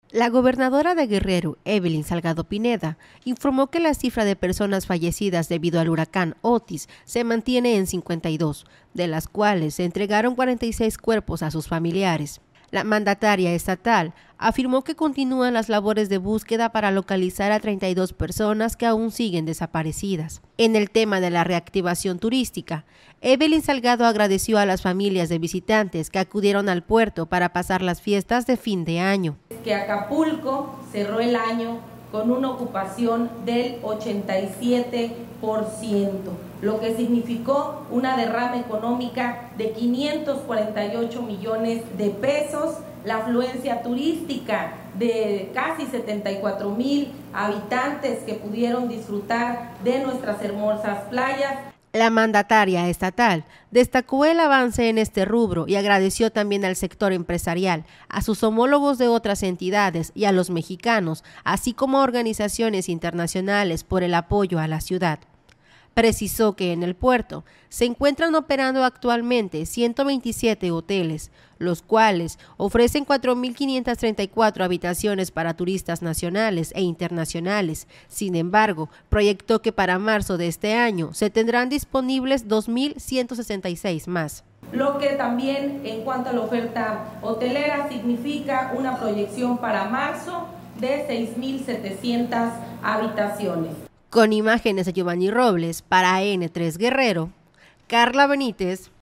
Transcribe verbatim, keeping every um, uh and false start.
La gobernadora de Guerrero, Evelyn Salgado Pineda, informó que la cifra de personas fallecidas debido al huracán Otis se mantiene en cincuenta y dos, de las cuales se entregaron cuarenta y seis cuerpos a sus familiares. La mandataria estatal afirmó que continúan las labores de búsqueda para localizar a treinta y dos personas que aún siguen desaparecidas. En el tema de la reactivación turística, Evelyn Salgado agradeció a las familias de visitantes que acudieron al puerto para pasar las fiestas de fin de año. Que Acapulco cerró el año con una ocupación del ochenta y siete por ciento, lo que significó una derrama económica de quinientos cuarenta y ocho millones de pesos, la afluencia turística de casi setenta y cuatro mil habitantes que pudieron disfrutar de nuestras hermosas playas. La mandataria estatal destacó el avance en este rubro y agradeció también al sector empresarial, a sus homólogos de otras entidades y a los mexicanos, así como a organizaciones internacionales por el apoyo a la ciudad. Precisó que en el puerto se encuentran operando actualmente ciento veintisiete hoteles, los cuales ofrecen cuatro mil quinientas treinta y cuatro habitaciones para turistas nacionales e internacionales. Sin embargo, proyectó que para marzo de este año se tendrán disponibles dos mil ciento sesenta y seis más. Lo que también en cuanto a la oferta hotelera significa una proyección para marzo de seis mil setecientas habitaciones. Con imágenes de Giovanni Robles para N tres Guerrero, Carla Benítez.